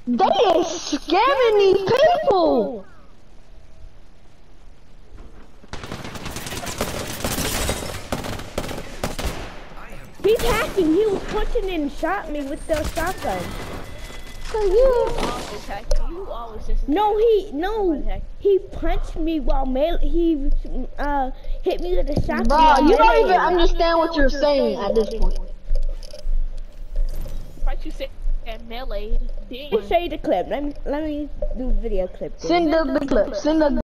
They is scamming these people. He's hacking. He was punching and shot me with the shotgun. So you always just he punched me while he hit me with a shotgun. bro, you don't even understand what you're saying at this point. Right, you said melee. Let me show you the clip. Let me do a video clip. Send the clip. Send the